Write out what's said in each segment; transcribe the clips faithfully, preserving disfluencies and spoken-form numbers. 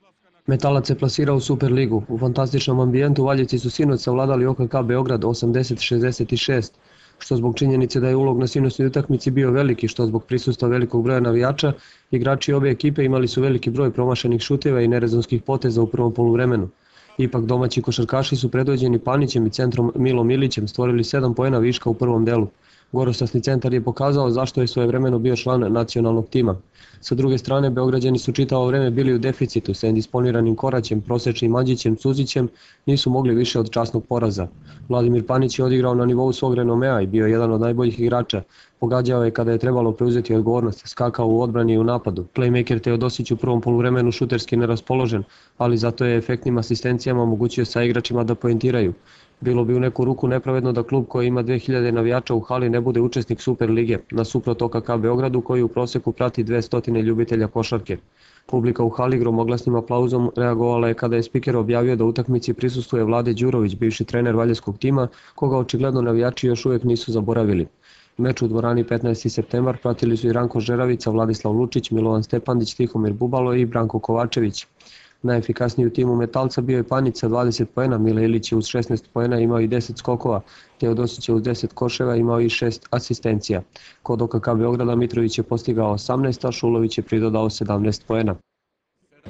Metalac se plasirao u Superligu. U fantastičnom ambijentu Valjevci su sinoć savladali O K K Beograd osamdeset šezdeset šest, što zbog činjenice da je ulog na sinoćnoj utakmici bio veliki, što zbog prisustva velikog broja navijača, igrači obe ekipe imali su veliki broj promašenih šuteva i nerezonskih poteza u prvom poluvremenu. Ipak domaći košarkaši su predvođeni Panićem i centrom Milom Ilićem stvorili sedam poena viška u prvom delu. Gorosasni centar je pokazao zašto je svojevremeno bio član nacionalnog tima. Sa druge strane, Beograđani su čitavo vreme bili u deficitu, sa indisponiranim Koraćem, prosečnim Mađićem, Cuzićem, nisu mogli više od časnog poraza. Vladimir Panić je odigrao na nivou svog renomea i bio jedan od najboljih igrača. Pogađao je kada je trebalo preuzeti odgovornost, skakao u odbrani i u napadu. Playmaker Teodosić u prvom poluvremenu šuterski neraspoložen, ali zato je efektnim asistencijama omogućio sa igračima da poentiraju. Bilo bi u neku ruku nepravedno da klub koji ima dve hiljade navijača u hali ne bude učesnik Superlige, nasuprot O K K Beogradu koji u proseku prati dvesta ljubitelja košarke. Publika u hali gromoglasnim aplauzom reagovala je kada je spiker objavio da utakmici prisustvuje Vlade Đurović, bivši trener valjevskog tima, koga očigledno navijači još uvijek nisu zaboravili. Meč u dvorani petnaesti septembar pratili su i Ranko Žeravica, Vladislav Lučić, Milovan Stepandić, Tihomir Bubalo i Branko Kovačević. Najefikasniji u timu Metalca bio je Panić sa dvadeset poena, Mile Ilić je uz šesnaest poena imao i deset skokova, Teodosić je uz deset koševa imao i šest asistencija. Kod O K K Beograda Mitrović je postigao osamnaest, a Šulović je pridodao sedamnaest poena. E,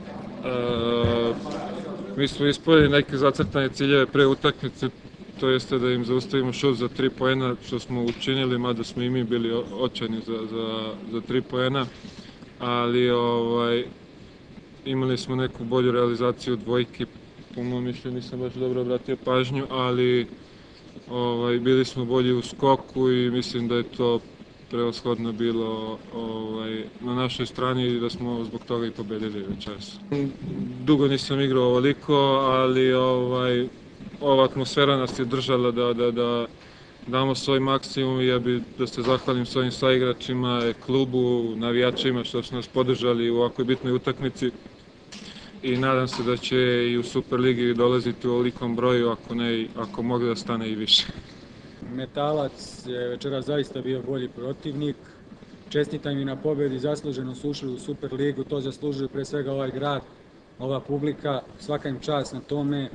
mi smo ispunili neke zacrtane ciljeve pre utakmice, to jeste da im zaustavimo šut za tri poena, što smo učinili, mada smo i mi bili očajni za, za, za tri poena, ali ovaj, imali smo neku bolju realizaciju dvojke, po mojom mišljenju nisam baš dobro obratio pažnju, ali ovaj, bili smo bolji u skoku i mislim da je to prevashodno bilo ovaj, na našoj strani i da smo zbog toga i pobedili večeras. Dugo nisam igrao ovoliko, ali ovaj, ova atmosfera nas je držala da, da, da damo svoj maksimum i ja bih da se zahvalim svojim saigračima, klubu, navijačima što su nas podržali u ovakvoj bitnoj utakmici. I nadam se da će i u Superligi dolaziti u ovolikom broju, ako ne, ako mogu da stane i više. Metalac je večeras zaista bio bolji protivnik. Čestitam i na pobedi, zasluženo su ušli u Superligu, to zaslužuju pre svega ovaj grad, ova publika, svaka im čast na tome.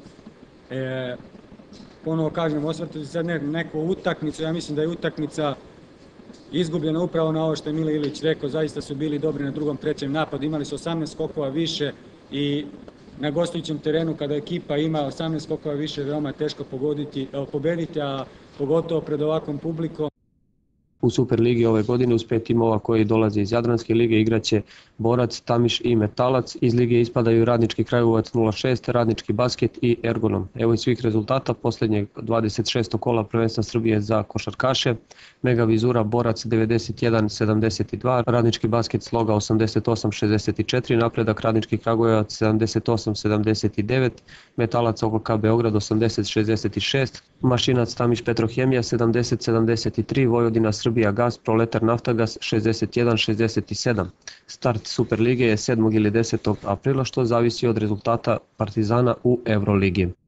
E, ponovo kažem, osvrtati sad ne, neku utakmicu, ja mislim da je utakmica izgubljena upravo na ovo što je Mile Ilić rekao, zaista su bili dobri na drugom, trećem napadu, imali su osamnaest skokova više, i na gostujućem terenu kada ekipa ima osamnaest skokova više veoma teško pogoditi, pobediti, a pogotovo pred ovakvom publikom. U Superligi ove godine uz pet timova koji dolaze iz Jadranske lige igraće Borac, Tamiš i Metalac. Iz lige ispadaju Radnički Kragujevac nula šest, Radnički basket i Ergonom. Evo i svih rezultata posljednjeg dvadeset šestog kola prvenstva Srbije za košarkaše. Mega Vizura Borac devedeset jedan sedamdeset dva, Radnički basket Sloga osamdeset osam šezdeset četiri, Napredak Radnički Kragujevac sedamdeset osam sedamdeset devet, Metalac O K K Beograd osamdeset šezdeset šest, Mašinac Tamiš Petrohemija sedamdeset sedamdeset tri, Vojvodina Srbija Gas Proletar Naftagas šezdeset jedan šezdeset sedam. Start Superlige je sedmog ili desetog aprila, što zavisi od rezultata Partizana u Evroligi.